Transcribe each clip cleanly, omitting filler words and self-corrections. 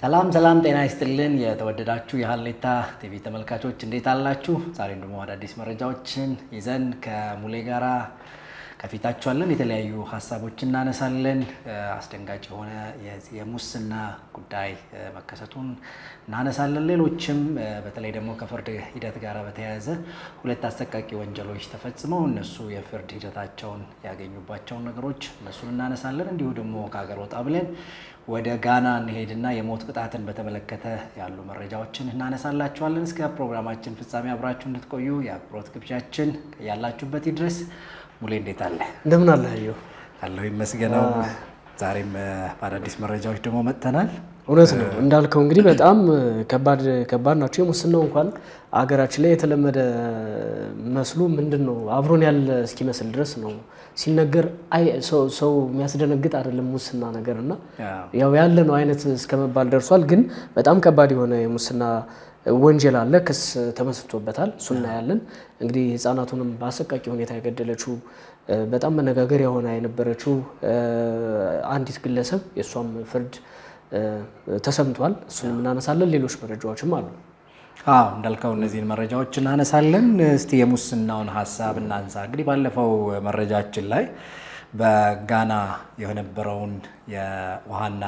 ሰላም ሰላም ጤና ይስጥልን የተወደዳችሁ የሐሌታ ቲቪ ተመልካቾች እንዴት አላችሁ? ዛሬም ደግሞ አዳዲስ መረጃዎችን ይዘን ከሙሌ ጋራ ከፊታችሁ አለን። የተለያዩ ሐሳቦችን እናነሳለን። አስደንጋጭ የሆነ የሙስና ጉዳይ መከሰቱን እናነሳለን። ሌሎችም በተለይ ደግሞ ከፍርድ ሂደት ጋር በተያያዘ ሁለት አሰቃቂ ወንጀሎች ተፈጽመው እነሱ የፍርድ ሂደታቸውን ያገኙባቸው ነገሮች እነሱን እናነሳለን። እንዲሁ ደግሞ ከሀገር ወጣ ብለን ወደ ጋና እንሄድና የሞት ቅጣትን በተመለከተ ያሉ መረጃዎችን እናነሳላችኋለን። እስከ ፕሮግራማችን ፍጻሜ አብራችሁ እንድትቆዩ የአክብሮት ግብዣችን ያላችሁበት ይድረስ። ሙሌ እንዴት አለ? እንደምን አለ? አለሁ ይመስገነው። ዛሬም በአዳዲስ መረጃዎች ደግሞ መጥተናል። እውነት ነው እንዳልከው እንግዲህ በጣም ከባድ ናቸው። የሙስናው እንኳን አገራችን ላይ የተለመደ መስሉ ምንድነው አብሮን ያለ እስኪመስል ድረስ ነው ሲነገር ሰው የሚያስደነግጥ አይደለም ሙስና ነገርና ያው ያለ ነው አይነት እስከመባል ደርሷል። ግን በጣም ከባድ የሆነ የሙስና ወንጀል አለ፣ ክስ ተመስርቶበታል። እሱና ያለን እንግዲህ ህፃናቱንም በአሰቃቂ ሁኔታ ያገደለችው በጣም መነጋገሪያ ሆና የነበረችው አንዲት ግለሰብ የሷም ፍርድ ተሰምቷል። እሱንም እናነሳለን። ሌሎች መረጃዎችም አሉ። እንዳልከው እነዚህን መረጃዎች እናነሳለን። እስቲ የሙስናውን ሐሳብ እናንሳ። እንግዲህ ባለፈው መረጃችን ላይ በጋና የነበረውን የውሃና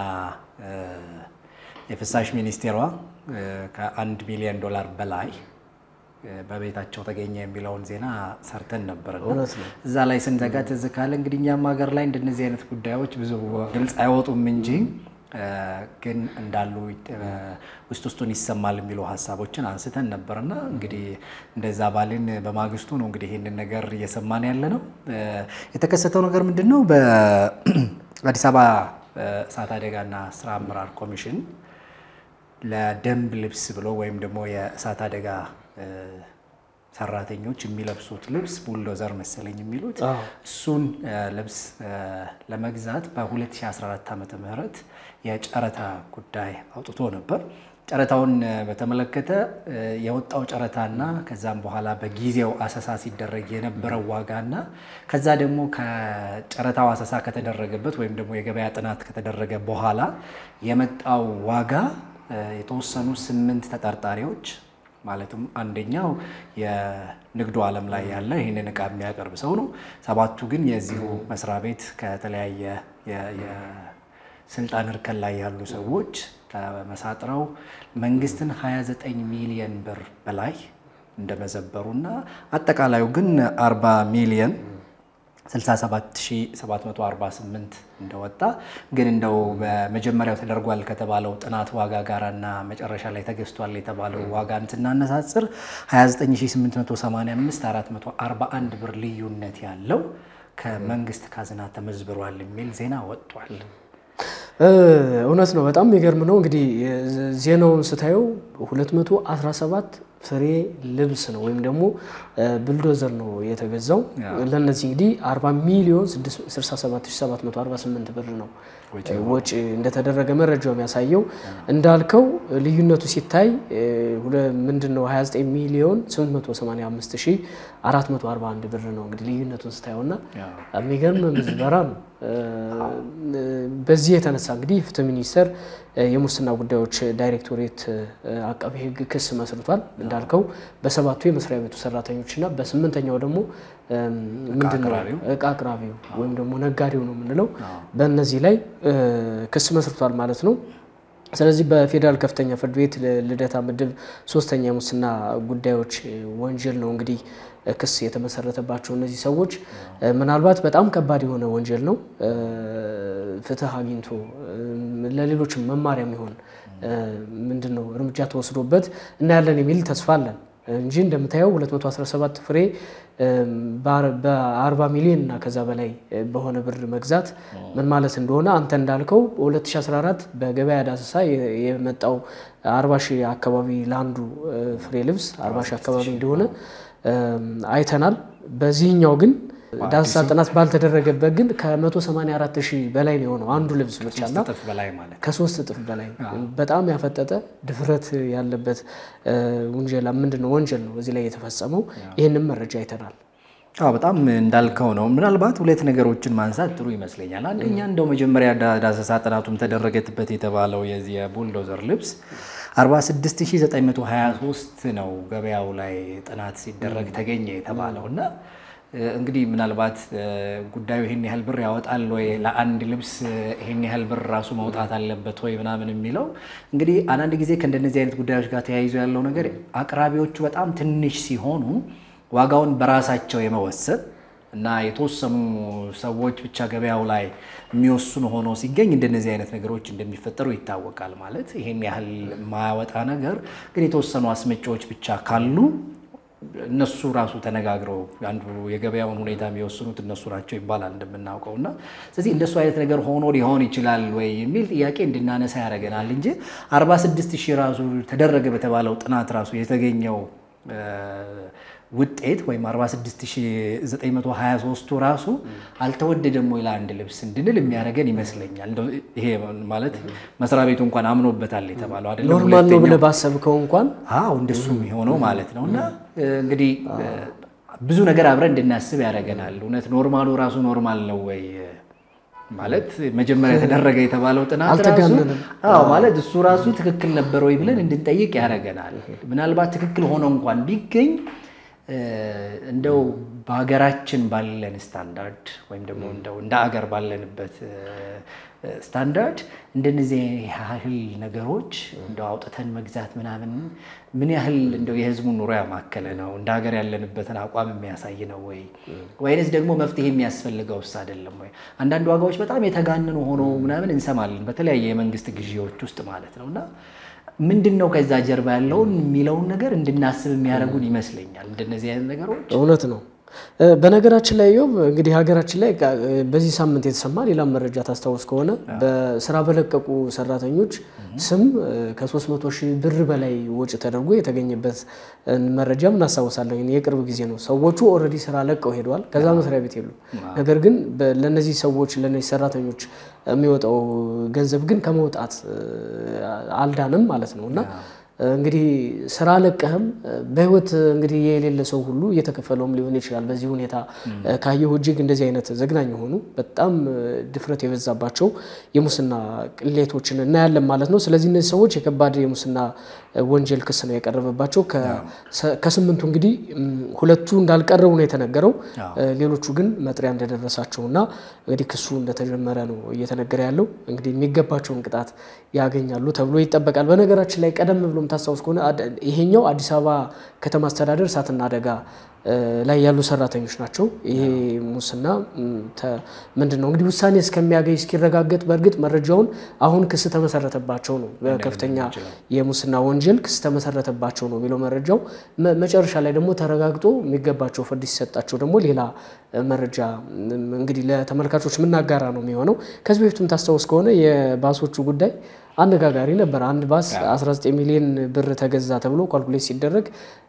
የፍሳሽ ሚኒስቴሯ ከ$1 ሚሊዮን በላይ በቤታቸው ተገኘ የሚለውን ዜና ሰርተን ነበርና እዛ ላይ ስንዘጋ ትዝ ካለ እንግዲህ እኛም ሀገር ላይ እንደነዚህ አይነት ጉዳዮች ብዙ ግልጽ አይወጡም እንጂ ግን እንዳሉ ውስጡን ይሰማል የሚሉ ሐሳቦችን አንስተን ነበርና እንግዲህ እንደዛ ባልን በማግስቱ ነው እንግዲህ ይሄንን ነገር እየሰማን ያለ ነው። የተከሰተው ነገር ምንድነው? በአዲስ አበባ እሳት አደጋና ስራ አመራር ኮሚሽን ለደንብ ልብስ ብሎ ወይም ደግሞ የእሳት አደጋ ሰራተኞች የሚለብሱት ልብስ ቡልዶዘር መሰለኝ የሚሉት እሱን ልብስ ለመግዛት በ2014 ዓመተ ምህረት የጨረታ ጉዳይ አውጥቶ ነበር። ጨረታውን በተመለከተ የወጣው ጨረታና ከዛም በኋላ በጊዜው አሰሳ ሲደረግ የነበረው ዋጋና ከዛ ደግሞ ከጨረታው አሰሳ ከተደረገበት ወይም ደግሞ የገበያ ጥናት ከተደረገ በኋላ የመጣው ዋጋ የተወሰኑ 8 ተጠርጣሪዎች ማለትም አንደኛው የንግዱ ዓለም ላይ ያለ ይሄንን ዕቃ የሚያቀርብ ሰው ነው። 7ቱ ግን የዚሁ መስሪያ ቤት ከተለያየ የስልጣን እርከን ላይ ያሉ ሰዎች ተመሳጥረው መንግስትን 29 ሚሊዮን ብር በላይ እንደመዘበሩና አጠቃላዩ ግን 40 ሚሊዮን 67748 እንደወጣ ግን እንደው በመጀመሪያው ተደርጓል ከተባለው ጥናት ዋጋ ጋራና መጨረሻ ላይ ተገዝቷል የተባለው ዋጋን ስናነሳጽር 29885 441 ብር ልዩነት ያለው ከመንግስት ካዝና ተመዝብሯል የሚል ዜና ወጥቷል። እውነት ነው። በጣም የሚገርም ነው። እንግዲህ ዜናውን ስታየው 217 ፍሬ ልብስ ነው ወይም ደግሞ ቡልዶዘር ነው የተገዛው። ለነዚህ እንግዲህ 40 ሚሊዮን 67748 ብር ነው ወጪ እንደተደረገ መረጃው የሚያሳየው። እንዳልከው ልዩነቱ ሲታይ ምንድነው 29 ሚሊዮን 885441 ብር ነው እንግዲህ ልዩነቱን ስታየውና የሚገርም ምዝበራ ነው። በዚህ የተነሳ እንግዲህ ፍትህ ሚኒስቴር የሙስና ጉዳዮች ዳይሬክቶሬት አቃቤ ሕግ ክስ መስርቷል። እንዳልከው በ7ቱ የመስሪያ ቤቱ ሰራተኞችና በ8ኛው ደግሞ ምንድነው ዕቃ አቅራቢው ወይም ደግሞ ነጋዴው ነው የምንለው በእነዚህ ላይ ክስ መስርቷል ማለት ነው። ስለዚህ በፌደራል ከፍተኛ ፍርድ ቤት ልደታ ምድብ 3ኛ የሙስና ጉዳዮች ወንጀል ነው እንግዲህ ክስ የተመሰረተባቸው እነዚህ ሰዎች ምናልባት በጣም ከባድ የሆነ ወንጀል ነው። ፍትህ አግኝቶ ለሌሎችም መማሪያ የሚሆን ምንድነው እርምጃ ተወስዶበት እና ያለን የሚል ተስፋ አለን እንጂ እንደምታየው 217 ፍሬ በ40 ሚሊዮን እና ከዛ በላይ በሆነ ብር መግዛት ምን ማለት እንደሆነ አንተ እንዳልከው በ2014 በገበያ ዳሰሳ የመጣው 40,000 አካባቢ ላንዱ ፍሬ ልብስ 40,000 አካባቢ እንደሆነ አይተናል። በዚህኛው ግን ዳሰሳ ጥናት ባልተደረገበት ግን ከ184,000 በላይ ነው የሆነው አንዱ ልብስ ብቻና ከ3 እጥፍ በላይ በጣም ያፈጠጠ ድፍረት ያለበት ወንጀል ነው እዚህ ላይ የተፈጸመው። ይሄንን መረጃ አይተናል። በጣም እንዳልከው ነው ምናልባት ሁለት ነገሮችን ማንሳት ጥሩ ይመስለኛል አንደኛ እንደው መጀመሪያ ዳሰሳ ጥናቱም ተደረገበት የተባለው የዚህ የቡልዶዘር ልብስ 46923 ነው ገበያው ላይ ጥናት ሲደረግ ተገኘ የተባለውና እንግዲህ ምናልባት ጉዳዩ ይሄን ያህል ብር ያወጣል ወይ ለአንድ ልብስ ይሄን ያህል ብር ራሱ ማውጣት አለበት ወይ ምናምን የሚለው እንግዲህ አንድ ጊዜ ከእንደነዚህ አይነት ጉዳዮች ጋር ተያይዞ ያለው ነገር አቅራቢዎቹ በጣም ትንሽ ሲሆኑ ዋጋውን በራሳቸው የመወሰን እና የተወሰኑ ሰዎች ብቻ ገበያው ላይ የሚወስኑ ሆኖ ሲገኝ እንደነዚህ አይነት ነገሮች እንደሚፈጠሩ ይታወቃል ማለት ይሄን ያህል ማያወጣ ነገር ግን የተወሰኑ አስመጪዎች ብቻ ካሉ እነሱ ራሱ ተነጋግረው አንዱ የገበያውን ሁኔታ የሚወስኑት እነሱ ናቸው ይባላል እንደምናውቀውና ስለዚህ እንደሱ አይነት ነገር ሆኖ ሊሆን ይችላል ወይ የሚል ጥያቄ እንድናነሳ ያደርገናል እንጂ 46000 ራሱ ተደረገ በተባለው ጥናት ራሱ የተገኘው ውጤት ወይም 46923 ራሱ አልተወደደም ወይ ለአንድ ልብስ እንድንል የሚያደርገን ይመስለኛል ይሄ ማለት መስሪያ ቤቱ እንኳን አምኖበታል የተባለው አይደለም ኖርማል ነው ብለ ባሰብከው እንኳን እንደሱ የሚሆነው ማለት ነውና እንግዲህ ብዙ ነገር አብረን እንድናስብ ያደርገናል እውነት ኖርማሉ ራሱ ኖርማል ነው ወይ ማለት መጀመሪያ ተደረገ የተባለው ጥናት ራሱ ማለት እሱ ራሱ ትክክል ነበር ወይ ብለን እንድንጠይቅ ያደርገናል ምናልባት ትክክል ሆኖ እንኳን ቢገኝ እንደው በሀገራችን ባለን ስታንዳርድ ወይም ደግሞ እንደው እንደ ሀገር ባለንበት ስታንዳርድ እንደነዚህ ያህል ነገሮች እንደው አውጥተን መግዛት ምናምን ምን ያህል እንደው የህዝቡን ኑሮ ያማከለ ነው እንደ ሀገር ያለንበትን አቋም የሚያሳይ ነው ወይ ወይስ ደግሞ መፍትሄ የሚያስፈልገውስ አይደለም ወይ አንዳንድ ዋጋዎች በጣም የተጋነኑ ሆኖ ምናምን እንሰማለን በተለያየ የመንግስት ግዢዎች ውስጥ ማለት ነውና ምንድነው ከዛ ጀርባ ያለው የሚለውን ነገር እንድናስብ የሚያደርጉን ይመስለኛል እንደነዚህ አይነት ነገሮች እውነት ነው በነገራችን ላይ ዮብ እንግዲህ ሀገራችን ላይ በዚህ ሳምንት የተሰማ ሌላ መረጃ ታስታውስ ከሆነ በስራ በለቀቁ ሰራተኞች ስም ከ300,000 ብር በላይ ወጪ ተደርጎ የተገኘበት መረጃም እናስታውሳለን የቅርብ ጊዜ ነው ሰዎቹ ኦሬዲ ስራ ለቀው ሄደዋል ከዛ መስሪያ ቤት ይሉ ነገር ግን ለነዚህ ሰዎች ለነዚህ ሰራተኞች የሚወጣው ገንዘብ ግን ከመውጣት አልዳንም ማለት ነውና እንግዲህ ስራ ለቀህም በህይወት እንግዲህ የሌለ ሰው ሁሉ እየተከፈለውም ሊሆን ይችላል በዚህ ሁኔታ ካየው እጅግ እንደዚህ አይነት ዘግናኝ ሆኑ በጣም ድፍረት የበዛባቸው የሙስና ቅሌቶችን እና ያለ ማለት ነው ስለዚህ እነዚህ ሰዎች የከባድ የሙስና ወንጀል ክስ ነው ያቀረበባቸው ከስምንቱ እንግዲህ ሁለቱ እንዳልቀረቡ ነው የተነገረው ሌሎቹ ግን መጥሪያ እንደደረሳቸውና እንግዲህ ክሱ እንደተጀመረ ነው እየተነገረ ያለው እንግዲህ የሚገባቸውን ቅጣት ያገኛሉ ተብሎ ይጠበቃል በነገራችን ላይ ቀደም ብሎም ታስታውስ ከሆነ ይሄኛው አዲስ አበባ ከተማ አስተዳደር ሳትና አደጋ ላይ ያሉ ሰራተኞች ናቸው ይሄ ሙስና ምንድነው እንግዲህ ውሳኔ እስከሚያገኝ እስኪረጋገጥ በርግጥ መረጃውን አሁን ክስ ተመሰረተባቸው ነው በከፍተኛ የሙስና ወንጀል ክስ ተመሰረተባቸው ነው የሚለው መረጃው መጨረሻ ላይ ደግሞ ተረጋግጦ የሚገባቸው ፍርድ ሲሰጣቸው ደግሞ ሌላ መረጃ እንግዲህ ለተመልካቾች ምናጋራ ነው የሚሆነው ከዚህ በፊትም ታስታውስ ከሆነ የባሶቹ ጉዳይ አነጋጋሪ ነበር አንድ ባስ 19 ሚሊዮን ብር ተገዛ ተብሎ ካልኩሌት ሲደረግ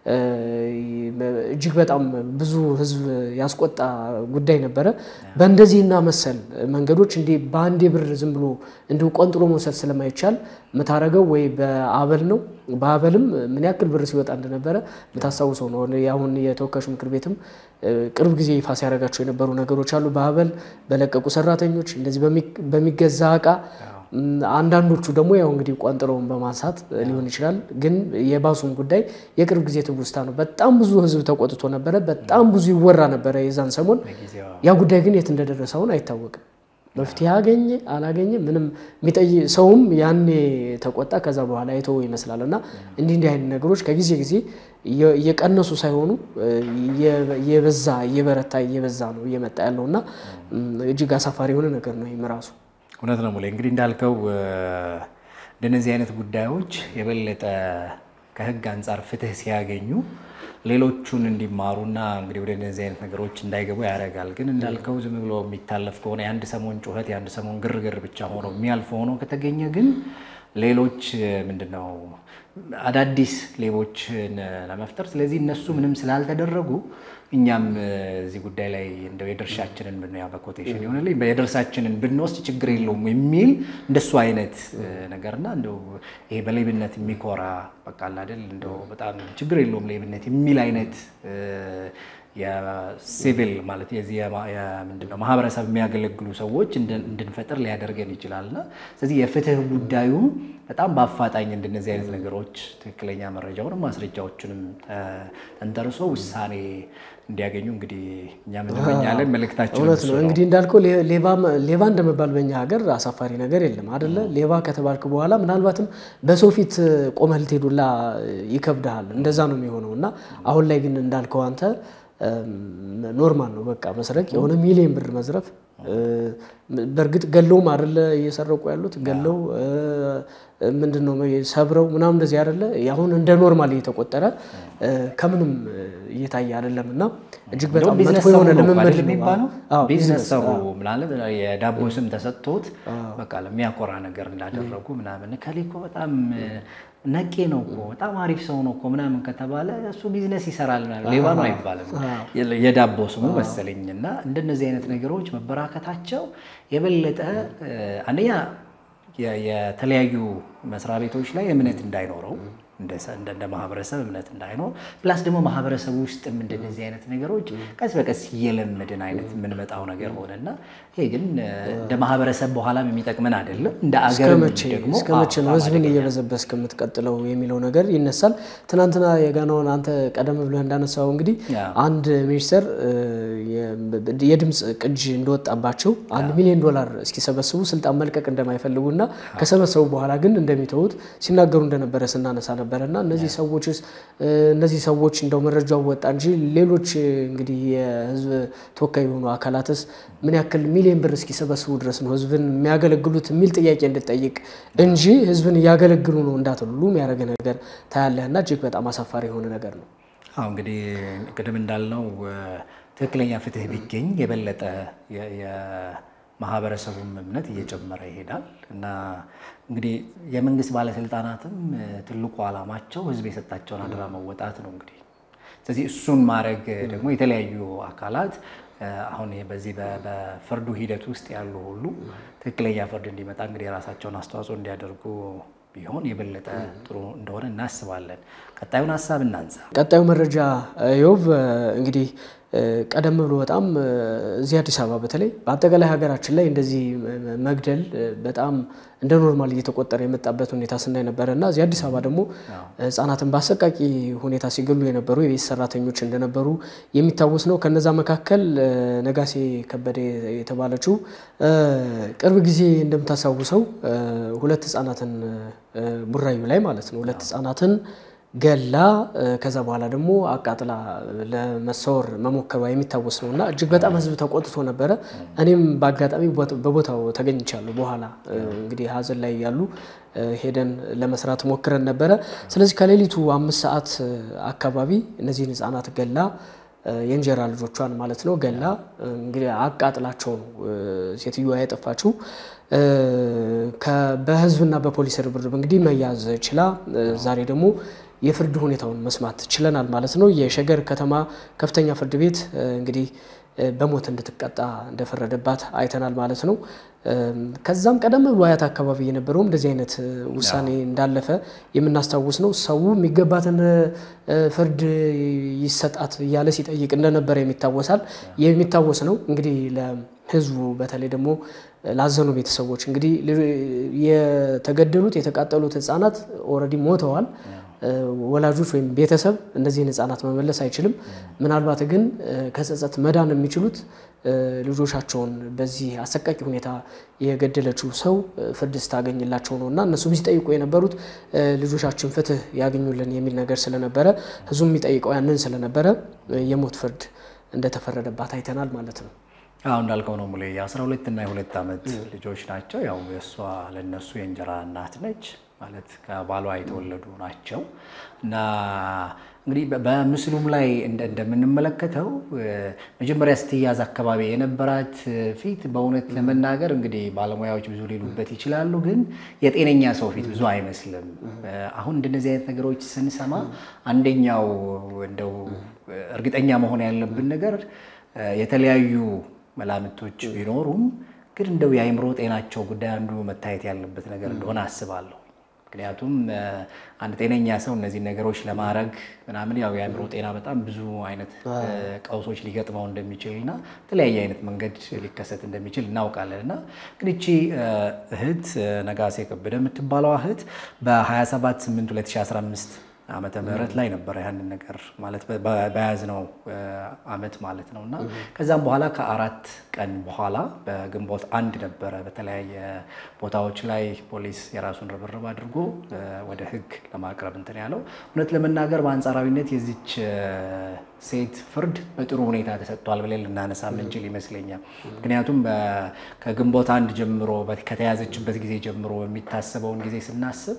እጅግ በጣም ብዙ ህዝብ ያስቆጣ ጉዳይ ነበር በእንደዚህና መሰል መንገዶች እንዴ ባንዴ ብር ዝም ብሎ እንዴ ቆንጥሮ መውሰድ ስለማይቻል መታረገው ወይ በአበል ነው በአበልም ምን ያክል ብር ሲወጣ እንደነበረ መታሳውሰው ነው ያሁን የተወካዮች ምክር ቤትም ቅርብ ጊዜ ይፋስ ያረጋቸው የነበሩ ነገሮች አሉ በአበል በለቀቁ ሰራተኞች እንደዚህ በሚገዛ አቃ አንዳንዶቹ ደግሞ ያው እንግዲህ ቋንጥሮውን በማንሳት ሊሆን ይችላል ግን የባሱን ጉዳይ የቅርብ ጊዜ ትውስታ ነው በጣም ብዙ ህዝብ ተቆጥቶ ነበር በጣም ብዙ ይወራ ነበር የዛን ሰሞን ያ ጉዳይ ግን የት እንደደረሰውን አይታወቅም መፍትሄ አገኘ አላገኘ ምንም ሚጠይ ሰውም ያኔ ተቆጣ ከዛ በኋላ አይተው ይመስላልና እንዲህ አይነት ነገሮች ከጊዜ ጊዜ የቀነሱ ሳይሆኑ የበዛ የበረታ ነው እየመጣ ያለውና እጅግ አሳፋሪ የሆነ ነገር ነው ይመራሱ እውነት ነው ሙሌ እንግዲህ እንዳልከው እንደነዚህ አይነት ጉዳዮች የበለጠ ከህግ አንፃር ፍትህ ሲያገኙ ሌሎቹን እንዲማሩና እንግዲህ ወደ እነዚህ አይነት ነገሮች እንዳይገቡ ያደርጋል ግን እንዳልከው ዝም ብሎ የሚታለፍ ከሆነ የአንድ ሰሞን ጩኸት የአንድ ሰሞን ግርግር ብቻ ሆኖ የሚያልፍ ሆኖ ከተገኘ ግን ሌሎች ምንድነው አዳዲስ ሌቦችን ለመፍጠር ስለዚህ እነሱ ምንም ስላልተደረጉ እኛም እዚህ ጉዳይ ላይ እንደው የድርሻችንን ብንያ በኮቴሽን ይሆነልኝ በየድርሻችንን ብንወስድ ችግር የለውም የሚል እንደሱ አይነት ነገርና እንደው ይሄ በሌብነት የሚኮራ በቃ አይደል እንደው በጣም ችግር የለውም ሌብነት የሚል አይነት የሲቪል ማለት ምንድነው ማህበረሰብ የሚያገለግሉ ሰዎች እንድንፈጥር ሊያደርገን ይችላልና ስለዚህ የፍትህ ጉዳዩ በጣም በአፋጣኝ እንደነዚህ አይነት ነገሮች ትክክለኛ መረጃውንም ማስረጃዎችንም ተንተርሶ ውሳኔ እንዲያገኙ እንግዲህ እኛም እንመኛለን መልእክታችን ነው። እንግዲህ እንዳልከው ሌባ እንደመባል በእኛ ሀገር አሳፋሪ ነገር የለም አይደለ? ሌባ ከተባልክ በኋላ ምናልባትም በሰው ፊት ቆመህ ልትሄዱላ ይከብዳል። እንደዛ ነው የሚሆነውና አሁን ላይ ግን እንዳልከው አንተ ኖርማል ነው በቃ መስረቅ የሆነ ሚሊዮን ብር መዝረፍ በርግጥ ገለው አይደለ እየሰረቁ ያሉት ገለው ምንድነው ሰብረው ምናምን እንደዚህ አይደለ ያሁን እንደ ኖርማል እየተቆጠረ ከምንም እየታየ አይደለምና እጅግ በጣም መጥፎ የሆነ ለመመድ የሚባለው ቢዝነስ ሰሩ ማለት የዳቦ ስም ተሰጥቶት በቃ ለሚያቆራ ነገር እንዳደረጉ ምናምን ከሊኮ በጣም ነቄ ነው እኮ በጣም አሪፍ ሰው ነው እኮ ምናምን ከተባለ እሱ ቢዝነስ ይሰራል ማለት ሌባ ነው አይባልም የዳቦ ስሙ መሰለኝና እንደነዚህ አይነት ነገሮች መበራከታቸው የበለጠ አንደኛ የተለያዩ መስሪያ ቤቶች ላይ እምነት እንዳይኖረው እንደ ማህበረሰብ እምነት እንዳይኖር ፕላስ ደግሞ ማህበረሰቡ ውስጥ እንደነዚህ አይነት ነገሮች ቀስ በቀስ እየለመድን አይነት የምንመጣው ነገር ሆነና ይሄ ግን እንደ ማህበረሰብ በኋላም የሚጠቅመን አይደለም እንደ አገር ደግሞ እስከመቼ ነው ህዝብን እየበዘበስ ከምትቀጥለው የሚለው ነገር ይነሳል። ትናንትና የጋናውን አንተ ቀደም ብለህ እንዳነሳው እንግዲህ አንድ ሚኒስተር የድምጽ ቅጅ እንደወጣባቸው $1 ሚሊዮን እስኪሰበስቡ ስልጣን መልቀቅ እንደማይፈልጉና ከሰበሰቡ በኋላ ግን እንደሚተውት ሲናገሩ እንደነበረ ስናነሳ ነበርና እነዚህ ሰዎች እንደው መረጃው ወጣ እንጂ ሌሎች እንግዲህ የህዝብ ተወካይ የሆኑ አካላትስ ምን ያክል ሚሊዮን ብር እስኪሰበስቡ ድረስ ነው ህዝብን የሚያገለግሉት የሚል ጥያቄ እንድጠይቅ እንጂ ህዝብን ያገለግሉ ነው እንዳትሉ የሚያረጋ ነገር ታያለህና እጅግ በጣም አሳፋሪ የሆነ ነገር ነው። እንግዲህ ቅድም እንዳልነው ትክክለኛ ፍትህ ቢገኝ የበለጠ የማህበረሰቡም እምነት እየጨመረ ይሄዳል እና እንግዲህ የመንግስት ባለስልጣናትም ትልቁ ዓላማቸው ህዝብ የሰጣቸውን አደራ መወጣት ነው እንግዲህ ስለዚህ እሱን ማድረግ ደግሞ የተለያዩ አካላት አሁን በዚህ በፍርዱ ሂደት ውስጥ ያሉ ሁሉ ትክክለኛ ፍርድ እንዲመጣ እንግዲህ የራሳቸውን አስተዋጽኦ እንዲያደርጉ ቢሆን የበለጠ ጥሩ እንደሆነ እናስባለን። ቀጣዩን ሐሳብ እናንሳ። ቀጣዩ መረጃ ዮብ እንግዲህ ቀደም ብሎ በጣም እዚህ አዲስ አበባ በተለይ በአጠቃላይ ሀገራችን ላይ እንደዚህ መግደል በጣም እንደ ኖርማል እየተቆጠረ የመጣበት ሁኔታ ስናይ ነበርና እዚህ አዲስ አበባ ደግሞ ህፃናትን በአሰቃቂ ሁኔታ ሲገሉ የነበሩ የቤት ሰራተኞች እንደነበሩ የሚታወስ ነው። ከነዛ መካከል ነጋሴ ከበደ የተባለችው ቅርብ ጊዜ እንደምታሳውሰው ሁለት ህፃናትን ቡራዩ ላይ ማለት ነው ሁለት ህፃናትን ገላ ከዛ በኋላ ደግሞ አቃጥላ ለመሰወር መሞከሯ የሚታወስ ነውና እጅግ በጣም ህዝብ ተቆጥቶ ነበር። እኔም በአጋጣሚ በቦታው ተገኝቻለሁ። በኋላ እንግዲህ ሀዘን ላይ ያሉ ሄደን ለመስራት ሞክረን ነበር። ስለዚህ ከሌሊቱ 5 ሰዓት አካባቢ እነዚህን ህፃናት ገላ የእንጀራ ልጆቿን ማለት ነው ገላ እንግዲህ አቃጥላቸው ሴትዮዋ ያጠፋችው በህዝብና በፖሊስ ርብርብ እንግዲህ መያዝ ችላ ዛሬ ደግሞ የፍርድ ሁኔታውን መስማት ችለናል ማለት ነው። የሸገር ከተማ ከፍተኛ ፍርድ ቤት እንግዲህ በሞት እንድትቀጣ እንደፈረደባት አይተናል ማለት ነው። ከዛም ቀደም ብሎ አያት አካባቢ የነበረው እንደዚህ አይነት ውሳኔ እንዳለፈ የምናስታውስ ነው። ሰው የሚገባትን ፍርድ ይሰጣት ያለ ሲጠይቅ እንደነበረ የሚታወስ ነው። እንግዲህ ለህዝቡ በተለይ ደግሞ ላዘኑ ቤተሰቦች እንግዲህ የተገደሉት የተቃጠሉት ህፃናት ኦሬዲ ሞተዋል። ወላጆች ወይም ቤተሰብ እነዚህን ህፃናት መመለስ አይችልም። ምናልባት ግን ከጸጸት መዳን የሚችሉት ልጆቻቸውን በዚህ አሰቃቂ ሁኔታ የገደለችው ሰው ፍርድ ስታገኝላቸው ነውና እነሱም ሲጠይቁ የነበሩት ልጆቻችን ፍትህ ያገኙልን የሚል ነገር ስለነበረ ህዝቡም የሚጠይቀው ያንን ስለነበረ የሞት ፍርድ እንደተፈረደባት አይተናል ማለት ነው። እንዳልከው ነው ሙሌ የ12 እና የ2 ዓመት ልጆች ናቸው። ያው የሷ ለነሱ የእንጀራ እናት ነች ማለት ከባሏ የተወለዱ ናቸው እና እንግዲህ በምስሉም ላይ እንደምንመለከተው መጀመሪያ ስትያዝ አካባቢ የነበራት ፊት በእውነት ለመናገር እንግዲህ ባለሙያዎች ብዙ ሊሉበት ይችላሉ፣ ግን የጤነኛ ሰው ፊት ብዙ አይመስልም። አሁን እንደነዚህ አይነት ነገሮች ስንሰማ አንደኛው እንደው እርግጠኛ መሆን ያለብን ነገር የተለያዩ መላምቶች ቢኖሩም ግን እንደው የአይምሮ ጤናቸው ጉዳይ አንዱ መታየት ያለበት ነገር እንደሆነ አስባለሁ። ምክንያቱም አንድ ጤነኛ ሰው እነዚህ ነገሮች ለማድረግ ምናምን ያው የአእምሮ ጤና በጣም ብዙ አይነት ቀውሶች ሊገጥመው እንደሚችልና የተለያየ አይነት መንገድ ሊከሰት እንደሚችል እናውቃለን። እና ግን እቺ እህት ነጋሴ ከበደ የምትባለው እህት በ27/8/2015 ዓመተ ምህረት ላይ ነበር ያንን ነገር ማለት በያዝነው አመት ማለት ነውና ከዛም በኋላ ከ4 ቀን በኋላ በግንቦት 1 ነበረ በተለያየ ቦታዎች ላይ ፖሊስ የራሱን ርብርብ አድርጎ ወደ ህግ ለማቅረብ እንትን ያለው እውነት ለመናገር በአንጻራዊነት የዚች ሴት ፍርድ በጥሩ ሁኔታ ተሰጥቷል ብለን ልናነሳ ምንችል ይመስለኛል። ምክንያቱም ከግንቦት 1 ጀምሮ ከተያዘችበት ጊዜ ጀምሮ የሚታሰበውን ጊዜ ስናስብ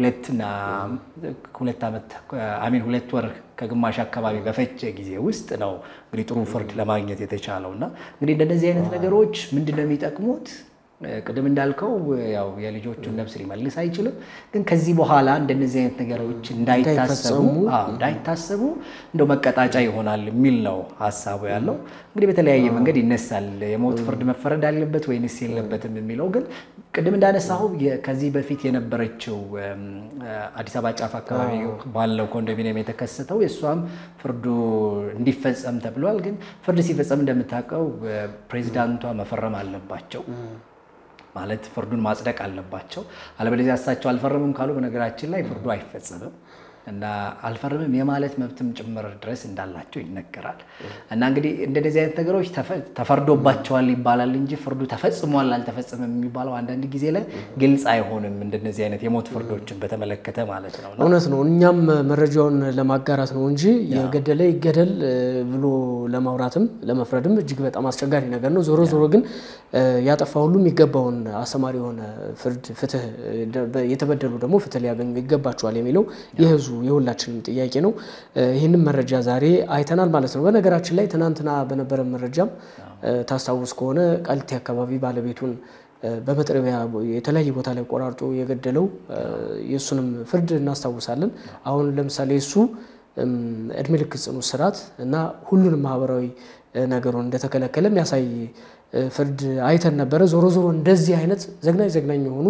2 ወር ከግማሽ አካባቢ በፈጀ ጊዜ ውስጥ ነው እንግዲህ ጥሩ ፍርድ ለማግኘት የተቻለውና እንግዲህ እንደነዚህ አይነት ነገሮች ምንድነው የሚጠቅሙት? ቅድም እንዳልከው ያው የልጆቹን ነፍስ ሊመልስ አይችልም፣ ግን ከዚህ በኋላ እንደነዚህ አይነት ነገሮች እንዳይታሰቡ እንደው መቀጣጫ ይሆናል የሚል ነው ሐሳቡ ያለው። እንግዲህ በተለያየ መንገድ ይነሳል። የሞት ፍርድ መፈረድ አለበት ወይንስ የለበትም የሚለው ግን ቅድም እንዳነሳው ከዚህ በፊት የነበረችው አዲስ አበባ ጫፍ አካባቢ ባለው ኮንዶሚኒየም የተከሰተው የሷም ፍርዱ እንዲፈጸም ተብሏል። ግን ፍርድ ሲፈጸም እንደምታውቀው ፕሬዚዳንቷ መፈረም አለባቸው ማለት ፍርዱን ማጽደቅ አለባቸው። አለበለዚያ እሳቸው አልፈረምም ካሉ በነገራችን ላይ ፍርዱ አይፈጸምም እና አልፈረምም የማለት መብትም ጭምር ድረስ እንዳላቸው ይነገራል። እና እንግዲህ እንደዚህ አይነት ነገሮች ተፈርዶባቸዋል ይባላል እንጂ ፍርዱ ተፈጽሟል አልተፈጸመም የሚባለው አንዳንድ ጊዜ ላይ ግልጽ አይሆንም። እንደዚህ አይነት የሞት ፍርዶችን በተመለከተ ማለት ነው። እውነት ነው። እኛም መረጃውን ለማጋራት ነው እንጂ የገደለ ይገደል ብሎ ለማውራትም ለመፍረድም እጅግ በጣም አስቸጋሪ ነገር ነው። ዞሮ ዞሮ ግን ያጠፋ ሁሉ የሚገባውን አስተማሪ የሆነ ፍርድ ፍትህ የተበደሉ ደግሞ ፍትህ ሊያገኙ ይገባቸዋል የሚለው የህዝቡ የሁላችንም ጥያቄ ነው። ይሄንን መረጃ ዛሬ አይተናል ማለት ነው። በነገራችን ላይ ትናንትና በነበረ መረጃም ታስታውስ ከሆነ ቃሊቲ አካባቢ ባለቤቱን በመጥረቢያ የተለያየ ቦታ ላይ ቆራርጦ የገደለው የሱንም ፍርድ እናስታውሳለን። አሁን ለምሳሌ እሱ እድሜ ልክ ጽኑ እስራት እና ሁሉንም ማህበራዊ ነገሩን እንደተከለከለ የሚያሳይ ፍርድ አይተን ነበር። ዞሮ ዞሮ እንደዚህ አይነት ዘግናኝ የሆኑ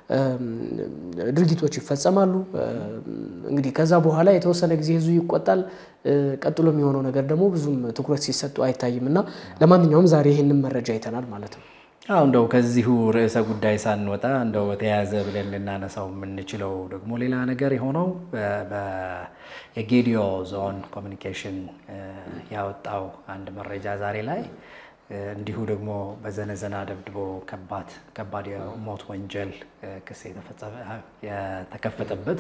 ድርጊቶች ይፈጸማሉ። እንግዲህ ከዛ በኋላ የተወሰነ ጊዜ ህዝቡ ይቆጣል። ቀጥሎ የሚሆነው ነገር ደግሞ ብዙም ትኩረት ሲሰጡ አይታይምና ለማንኛውም ዛሬ ይሄንን መረጃ አይተናል ማለት ነው። እንደው ከዚሁ ርዕሰ ጉዳይ ሳንወጣ እንደው ተያዘ ብለን ልናነሳው የምንችለው ደግሞ ሌላ ነገር የሆነው የጌዲዮ ዞን ኮሚኒኬሽን ያወጣው አንድ መረጃ ዛሬ ላይ እንዲሁ ደግሞ በዘነዘና ደብድቦ ከባድ የሞት ወንጀል ክስ የተከፈተበት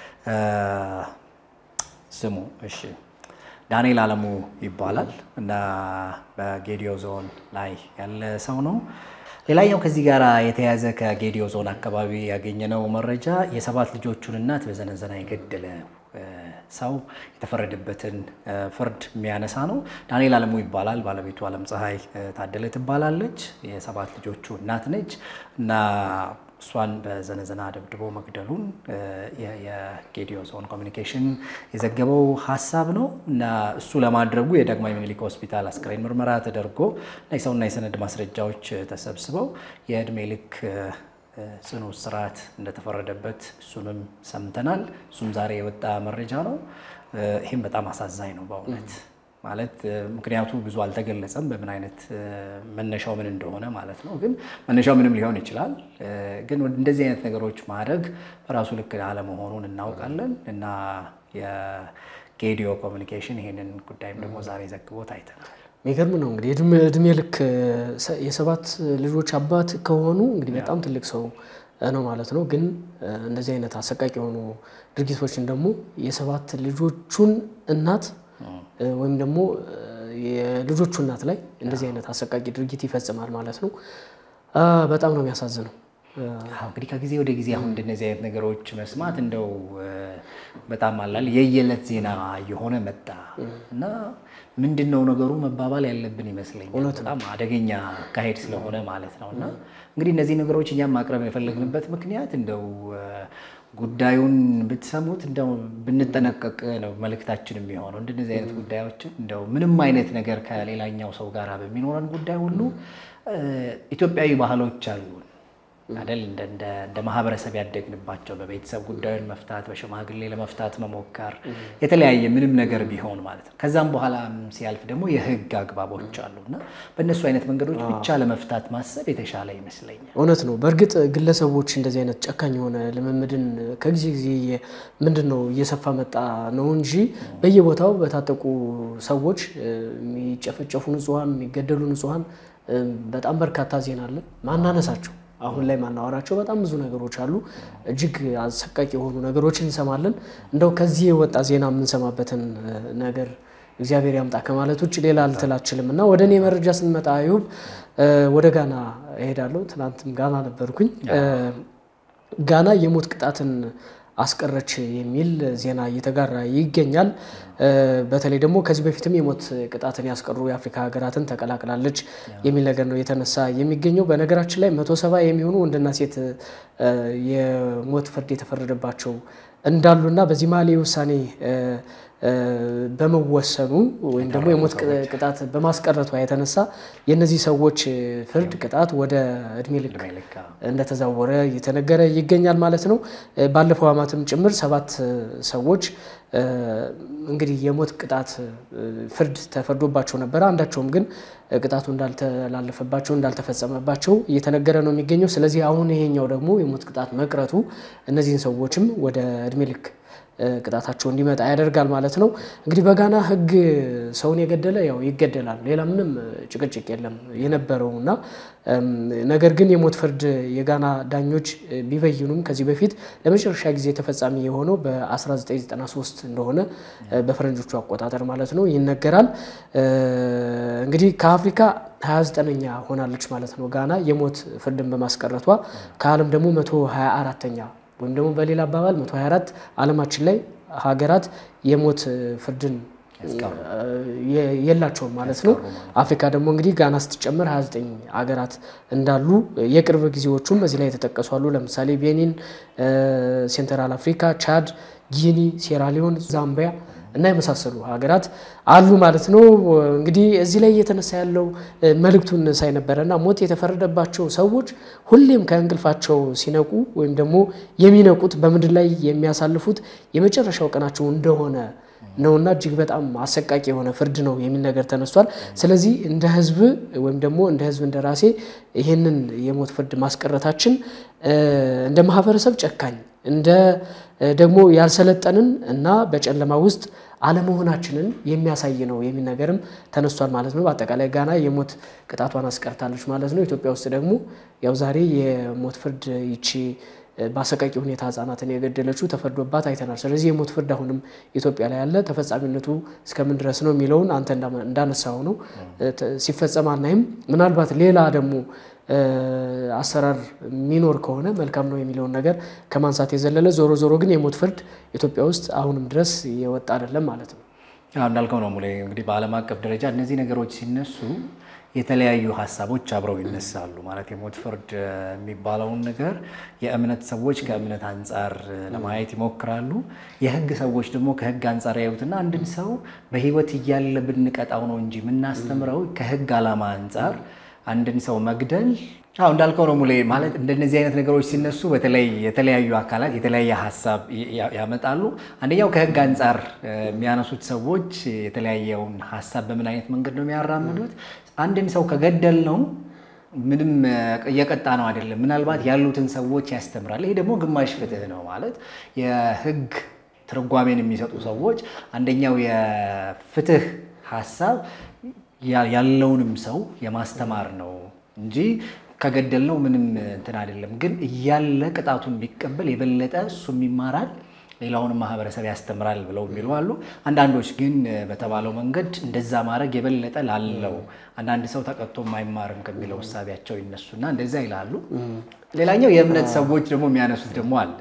ስሙ ዳንኤል አለሙ ይባላል እና በጌዲዮ ዞን ላይ ያለ ሰው ነው። ሌላኛው ከዚህ ጋር የተያዘ ከጌዲዮ ዞን አካባቢ ያገኘነው መረጃ የ7 ልጆቹን እናት በዘነዘና የገደለ ሰው የተፈረደበትን ፍርድ የሚያነሳ ነው። ዳንኤል አለሙ ይባላል። ባለቤቱ አለም ፀሐይ ታደለ ትባላለች። የ7 ልጆቹ እናት ነች እና እሷን በዘነዘና ደብድቦ መግደሉን የጌዲዮ ዞን ኮሚኒኬሽን የዘገበው ሐሳብ ነው እና እሱ ለማድረጉ የዳግማዊ ምኒልክ ሆስፒታል አስክሬን ምርመራ ተደርጎ የሰውና የሰነድ ማስረጃዎች ተሰብስበው የእድሜ ልክ ጽኑ እስራት እንደተፈረደበት እሱንም ሰምተናል። እሱም ዛሬ የወጣ መረጃ ነው። ይህም በጣም አሳዛኝ ነው በእውነት ማለት ምክንያቱ ብዙ አልተገለጸም በምን አይነት መነሻው ምን እንደሆነ ማለት ነው። ግን መነሻው ምንም ሊሆን ይችላል። ግን እንደዚህ አይነት ነገሮች ማድረግ በራሱ ልክ አለመሆኑን እናውቃለን እና የጌዲዮ ኮሚኒኬሽን ይሄንን ጉዳይም ደግሞ ዛሬ ዘግቦት አይተናል። የሚገርም ነው እንግዲህ እድሜ ልክ የ7 ልጆች አባት ከሆኑ እንግዲህ በጣም ትልቅ ሰው ነው ማለት ነው። ግን እንደዚህ አይነት አሰቃቂ የሆኑ ድርጊቶችን ደግሞ የ7 ልጆቹን እናት ወይም ደግሞ የልጆቹ እናት ላይ እንደዚህ አይነት አሰቃቂ ድርጊት ይፈጽማል ማለት ነው። በጣም ነው የሚያሳዝነው። እንግዲህ ከጊዜ ወደ ጊዜ አሁን እንደዚህ አይነት ነገሮች መስማት እንደው በጣም አላል የየለት ዜና የሆነ መጣ እና ምንድነው ነገሩ መባባል ያለብን ይመስለኛል። በጣም አደገኛ ካሄድ ስለሆነ ማለት ነውና እንግዲህ እነዚህ ነገሮች እኛም ማቅረብ የፈለግንበት ምክንያት እንደው ጉዳዩን ብትሰሙት እንደው ብንጠነቀቅ ነው መልእክታችን የሚሆነው። እንደዚህ አይነት ጉዳዮችን እንደው ምንም አይነት ነገር ከሌላኛው ሰው ጋር በሚኖረን ጉዳይ ሁሉ ኢትዮጵያዊ ባህሎች አሉ አይደል እንደ ማህበረሰብ ያደግንባቸው በቤተሰብ ጉዳዩን መፍታት በሽማግሌ ለመፍታት መሞከር የተለያየ ምንም ነገር ቢሆን ማለት ነው ከዛም በኋላ ሲያልፍ ደግሞ የህግ አግባቦች አሉና በእነሱ አይነት መንገዶች ብቻ ለመፍታት ማሰብ የተሻለ ይመስለኛል እውነት ነው በእርግጥ ግለሰቦች እንደዚህ አይነት ጨካኝ ሆነ ለመምድን ከጊዜ ጊዜ ምንድነው እየሰፋ መጣ ነው እንጂ በየቦታው በታጠቁ ሰዎች የሚጨፈጨፉ ንጹሃን የሚገደሉ ንጹሃን በጣም በርካታ ዜና አለ ማናነሳቸው አሁን ላይ ማናወራቸው በጣም ብዙ ነገሮች አሉ እጅግ አሰቃቂ የሆኑ ነገሮችን እንሰማለን እንደው ከዚህ የወጣ ዜና የምንሰማበትን ነገር እግዚአብሔር ያምጣ ከማለት ውጭ ሌላ አልተላችልምና ወደኔ መረጃ ስንመጣ አይሁብ ወደ ጋና እሄዳለሁ ትናንትም ጋና ነበርኩኝ ጋና የሞት ቅጣትን አስቀረች የሚል ዜና እየተጋራ ይገኛል በተለይ ደግሞ ከዚህ በፊትም የሞት ቅጣትን ያስቀሩ የአፍሪካ ሀገራትን ተቀላቅላለች የሚል ነገር ነው የተነሳ የሚገኘው በነገራችን ላይ 170 የሚሆኑ ወንድና ሴት የሞት ፍርድ የተፈረደባቸው እንዳሉና በዚህ ማሊ ውሳኔ በመወሰኑ ወይም ደግሞ የሞት ቅጣት በማስቀረቷ የተነሳ የነዚህ ሰዎች ፍርድ ቅጣት ወደ እድሜ ልክ እንደተዛወረ እየተነገረ ይገኛል ማለት ነው ባለፈው አመትም ጭምር 7 ሰዎች እንግዲህ የሞት ቅጣት ፍርድ ተፈርዶባቸው ነበር አንዳቸውም ግን ቅጣቱ እንዳልተላለፈባቸው እንዳልተፈጸመባቸው እየተነገረ ነው የሚገኘው ስለዚህ አሁን ይሄኛው ደግሞ የሞት ቅጣት መቅረቱ እነዚህን ሰዎችም ወደ እድሜ ልክ ቅጣታቸው እንዲመጣ ያደርጋል ማለት ነው እንግዲህ በጋና ህግ ሰውን የገደለ ያው ይገደላል ሌላ ምንም ጭቅጭቅ የለም የነበረውና ነገር ግን የሞት ፍርድ የጋና ዳኞች ቢበይኑም ከዚህ በፊት ለመጨረሻ ጊዜ ተፈጻሚ የሆነው በ1993 እንደሆነ በፈረንጆቹ አቆጣጠር ማለት ነው ይነገራል እንግዲህ ከአፍሪካ 29ኛ ሆናለች ማለት ነው ጋና የሞት ፍርድን በማስቀረቷ ከዓለም ደግሞ 124ኛ ወይም ደግሞ በሌላ አባባል 124 ዓለማችን ላይ ሀገራት የሞት ፍርድን የላቸው ማለት ነው አፍሪካ ደግሞ እንግዲህ ጋና ስትጨምር 29 ሀገራት እንዳሉ የቅርብ ጊዜዎቹም እዚህ ላይ ተጠቀሷሉ ለምሳሌ ቤኒን ሴንትራል አፍሪካ ቻድ ጊኒ ሴራሊዮን ዛምቢያ እና የመሳሰሉ ሀገራት አሉ ማለት ነው እንግዲህ እዚህ ላይ እየተነሳ ያለው መልእክቱን ሳይነበረና ሞት የተፈረደባቸው ሰዎች ሁሌም ከእንቅልፋቸው ሲነቁ ወይም ደግሞ የሚነቁት በምድር ላይ የሚያሳልፉት የመጨረሻው ቀናቸው እንደሆነ ነውና እጅግ በጣም አሰቃቂ የሆነ ፍርድ ነው የሚል ነገር ተነስቷል ስለዚህ እንደ ህዝብ ወይም ደግሞ እንደ ህዝብ እንደራሴ ይሄንን የሞት ፍርድ ማስቀረታችን እንደ ማህበረሰብ ጨካኝ እንደ ደግሞ ያልሰለጠንን እና በጨለማ ውስጥ አለመሆናችንን የሚያሳይ ነው የሚል ነገርም ተነስቷል ማለት ነው በአጠቃላይ ጋና የሞት ቅጣቷን አስቀርታለች ማለት ነው ኢትዮጵያ ውስጥ ደግሞ ያው ዛሬ የሞት ፍርድ ይቺ በአሰቃቂ ሁኔታ ህፃናትን የገደለችው ተፈርዶባት አይተናል ስለዚህ የሞት ፍርድ አሁንም ኢትዮጵያ ላይ ያለ ተፈጻሚነቱ እስከምን ድረስ ነው የሚለውን አንተ እንዳነሳው ነው ሲፈጸም አናይም ምናልባት ሌላ ደግሞ አሰራር ሚኖር ከሆነ መልካም ነው የሚለውን ነገር ከማንሳት የዘለለ ዞሮ ግን የሞት ፍርድ ኢትዮጵያ ውስጥ አሁንም ድረስ የወጣ አይደለም ማለት ነው እንዳልከው ነው ሙሌ እንግዲህ በዓለም አቀፍ ደረጃ እነዚህ ነገሮች ሲነሱ የተለያዩ ሐሳቦች አብረው ይነሳሉ ማለት የሞት ፍርድ የሚባለውን ነገር የእምነት ሰዎች ከእምነት አንፃር ለማየት ይሞክራሉ የህግ ሰዎች ደግሞ ከህግ አንፃር ያዩትና አንድን ሰው በህይወት እያለ ብንቀጣው ነው እንጂ ምናስተምረው ከህግ ዓላማ አንፃር አንድን ሰው መግደል እንዳልከው ነው ሙሌ ማለት እንደነዚህ አይነት ነገሮች ሲነሱ በተለይ የተለያዩ አካላት የተለያየ ሐሳብ ያመጣሉ አንደኛው ከህግ አንፃር የሚያነሱት ሰዎች የተለያየውን ሐሳብ በምን አይነት መንገድ ነው የሚያራምዱት አንድን ሰው ከገደል ነው ምንም የቀጣ ነው አይደለም ምናልባት ያሉትን ሰዎች ያስተምራል ይሄ ደግሞ ግማሽ ፍትህ ነው ማለት የህግ ትርጓሜን የሚሰጡ ሰዎች አንደኛው የፍትህ ሐሳብ ያለውንም ሰው የማስተማር ነው እንጂ ከገደልነው ምንም እንትን አይደለም ግን እያለ ቅጣቱን ቢቀበል የበለጠ እሱም ይማራል ሌላውን ማህበረሰብ ያስተምራል ብለው የሚሉአሉ አንዳንዶች ግን በተባለው መንገድ እንደዛ ማድረግ የበለጠ ላለው አንዳንድ ሰው ተቀጥቶ ማይማርም ከሚለው ሐሳቢያቸው ይነሱና እንደዛ ይላሉ ሌላኛው የእምነት ሰዎች ደግሞ የሚያነሱት ደግሞ አለ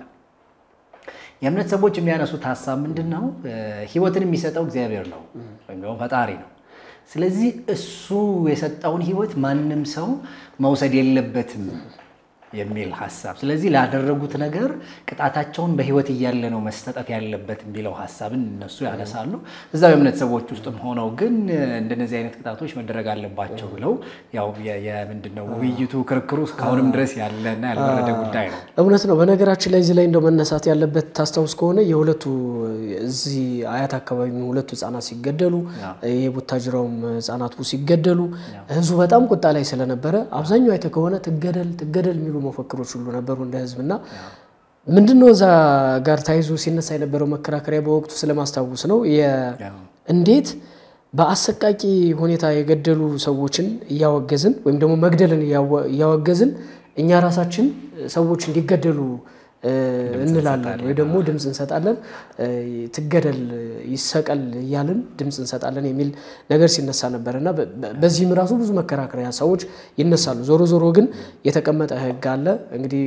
የእምነት ሰዎች የሚያነሱት ሐሳብ ምንድነው ህይወትን የሚሰጠው እግዚአብሔር ነው ወይም ፈጣሪ ነው ስለዚህ እሱ የሰጠውን ህይወት ማንንም ሰው መውሰድ የለበትም የሚል ሐሳብ ስለዚህ ላደረጉት ነገር ቅጣታቸውን በህይወት እያለ ነው መስጠት ያለበት የሚለው ሐሳብን እነሱ ያነሳሉ እዛው የእምነት ሰዎች ውስጥም ሆነው ግን እንደነዚህ አይነት ቅጣቶች መደረግ አለባቸው ብለው ያው የምንድነው ውይይቱ ክርክሩ እስካሁንም ድረስ ያለና ያልበረደ ጉዳይ ነው እውነት ነው በነገራችን ላይ እዚህ ላይ እንደው መነሳት ያለበት ታስታውስ ከሆነ የሁለቱ እዚህ አያት አካባቢ ሁለቱ ህፃናት ሲገደሉ የቡታጅራውም ህፃናቱ ሲገደሉ ህዝቡ በጣም ቁጣ ላይ ስለነበረ አብዛኛው አይተ ከሆነ ትገደል የሚሉ መፈክሮች ሁሉ ነበሩ እንደ ህዝብና ምንድነው እዛ ጋር ታይዞ ሲነሳ የነበረው መከራከሪያ በወቅቱ ስለማስታወስ ነው እንዴት በአሰቃቂ ሁኔታ የገደሉ ሰዎችን ያወገዝን ወይም ደግሞ መግደልን ያወገዝን እኛ ራሳችን ሰዎች እንዲገደሉ እንላለን ወይ ደግሞ ድምጽ እንሰጣለን ትገደል ይሰቀል ያልን ድምጽ እንሰጣለን የሚል ነገር ሲነሳ ነበርና በዚህም ራሱ ብዙ መከራከሪያ ሰዎች ይነሳሉ ዞሮ ግን የተቀመጠ ህግ አለ እንግዲህ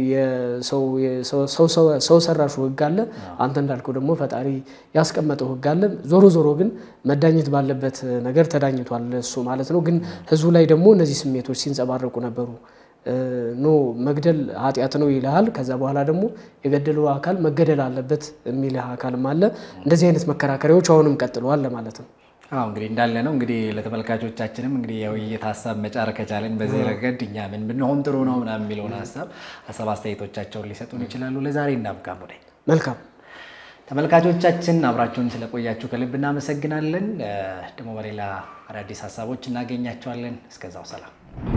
ሰው ሰራሹ ህግ አለ አንተ እንዳልከው ደግሞ ፈጣሪ ያስቀመጠው ህግ አለ ዞሮ ግን መዳኘት ባለበት ነገር ተዳኝቷል እሱ ማለት ነው ግን ህዝቡ ላይ ደግሞ እነዚህ ስሜቶች ሲንጸባረቁ ነበሩ ኖ መግደል ኃጢያት ነው ይላል ከዛ በኋላ ደግሞ የገደለው አካል መገደል አለበት የሚል አካልም አለ እንደዚህ አይነት መከራከሪያዎች አሁንም ቀጥለዋል ለማለት ነው እንግዲህ እንዳለ ነው እንግዲህ ለተመልካቾቻችንም እንግዲህ ያው የታሳብ መጫር ከቻለን በዚህ ረገድ እኛ ምን ብንሆን ጥሩ ነው ምናምን የሚለውን ሐሳብ አስተያየቶቻቸውን ሊሰጡን ይችላሉ ለዛሬ እናብቃም ወደ መልካም ተመልካቾቻችን አብራችሁን ስለቆያችሁ ከልብ እናመሰግናለን ደግሞ በሌላ አዳዲስ ሐሳቦች እናገኛችኋለን እስከዛው ሰላም